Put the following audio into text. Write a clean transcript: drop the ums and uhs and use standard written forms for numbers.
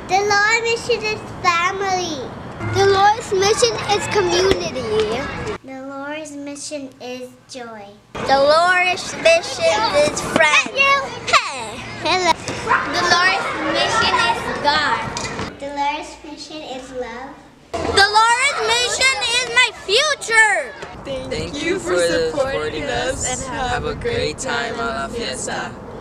The Lord's mission is family. The Lord's mission is community. The Lord's mission is joy. The Lord's mission is friends. Hey. Hello. The Lord's mission is God. The Lord's mission is love. The Lord's mission is my future. Thank you for supporting us and have a great time on La Fiesta.